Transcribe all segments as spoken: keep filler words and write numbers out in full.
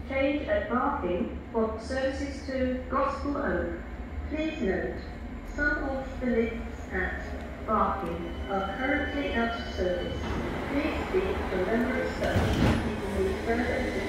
Change at Barking for services to Gospel Oak. Please note, some of the lifts at Barking are currently out of service. Please speak to a member of staff if you need further assistance.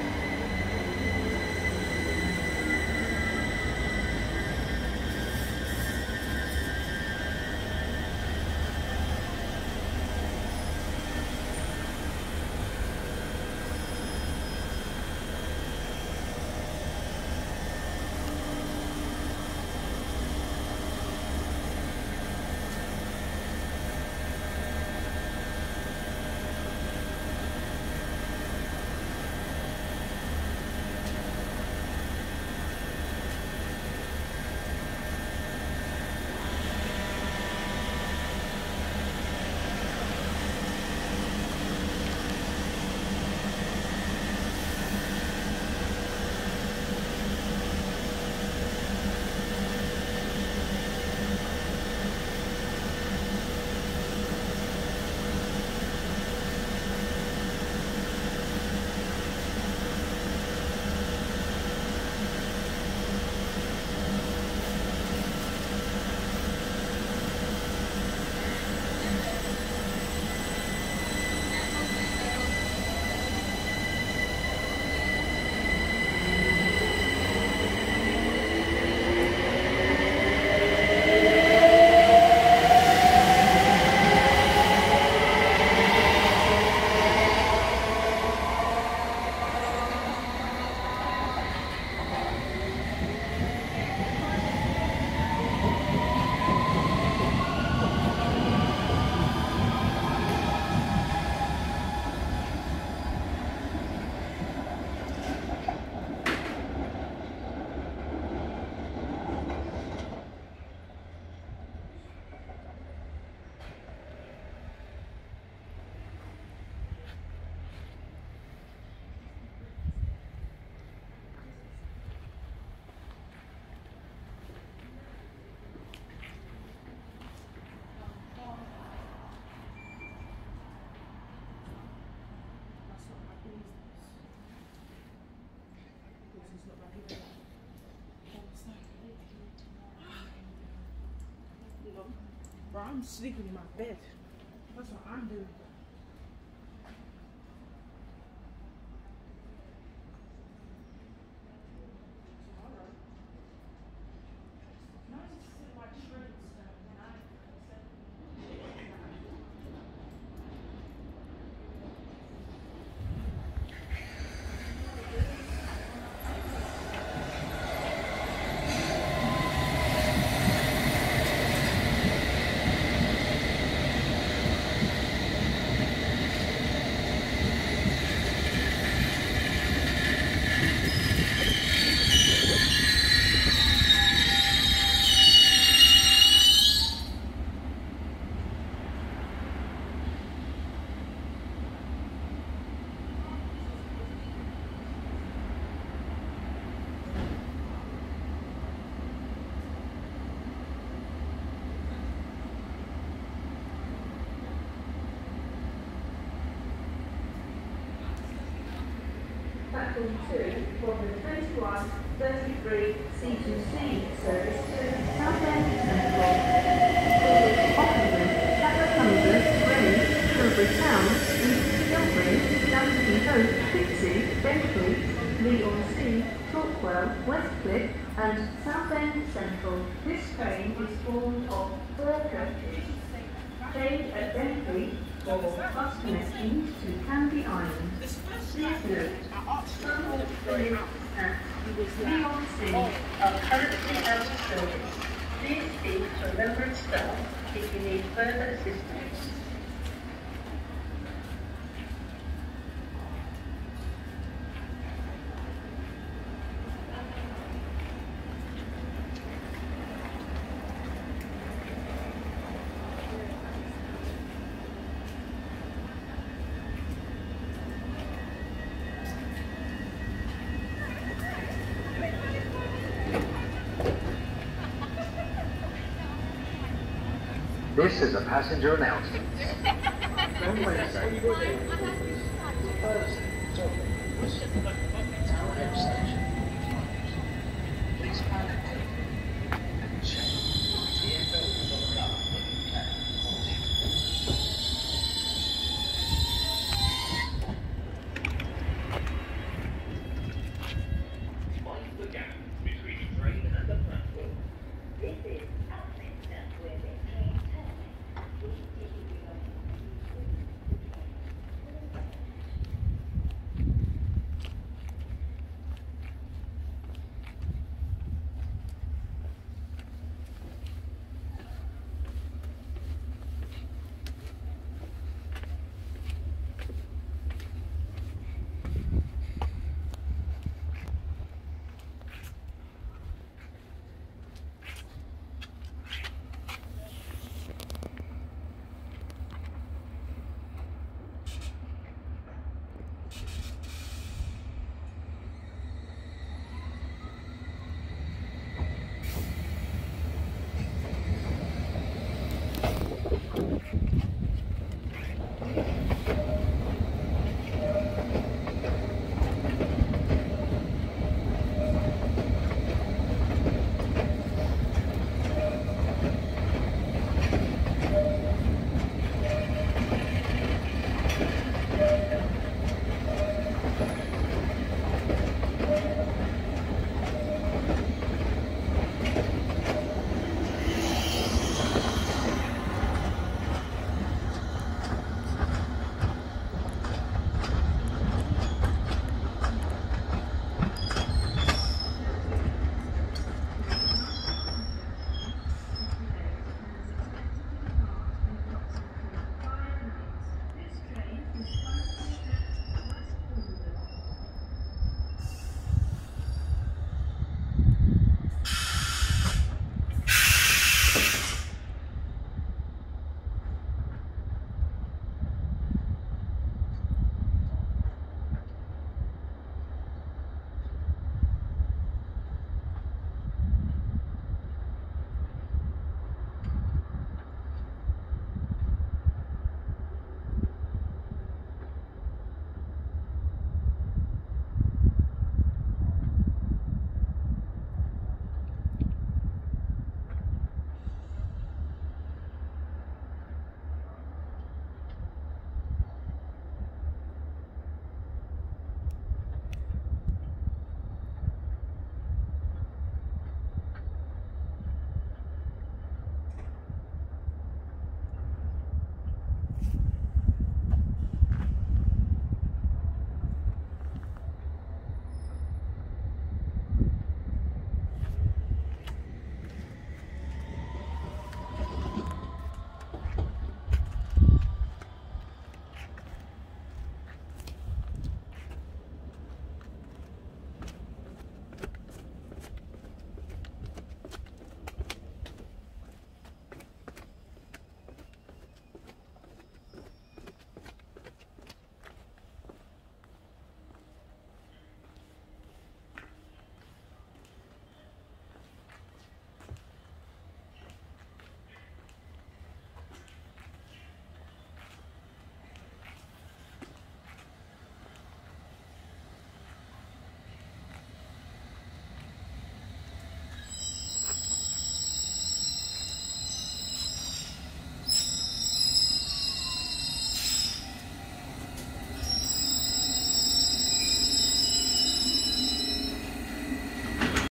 Bro, I'm sleeping in my bed. That's what I'm doing. Platform two for the twenty-one thirty-three C two C service to Southend Central. Ockenden, Cumberland, Greenwich, Tilbury Town, East Tilbury, Dunstable Hope, Pixie, Bentley, Leigh-on-Sea, Torquay, Westcliff and Southend Central. This train is formed of four coaches. Change at Bentley for bus connections to Candy Island. Please note, some of the lifts at Leigh-on-Sea are currently out of service. Please speak to a member of staff if you need further assistance. This is a passenger announcement. From Wednesday, Thursday,